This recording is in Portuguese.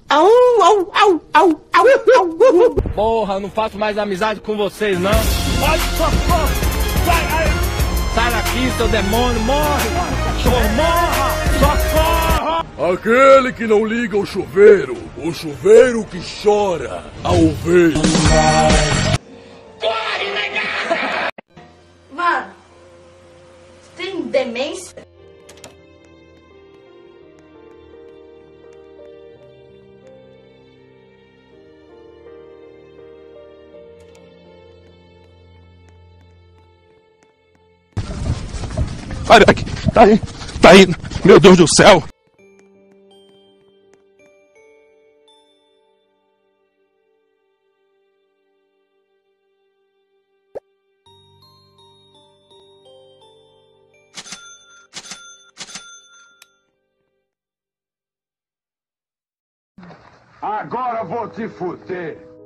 Au, au, au, au, au, au. Porra, não faço mais amizade com vocês, não. Ai, socorro! Sai daqui, seu demônio, morre! Morra! Socorro! Aquele que não liga o chuveiro que chora ao ver. Corre, legal! Mano, você tem demência? Olha aqui, tá aí, meu Deus do céu! Agora vou te fuder.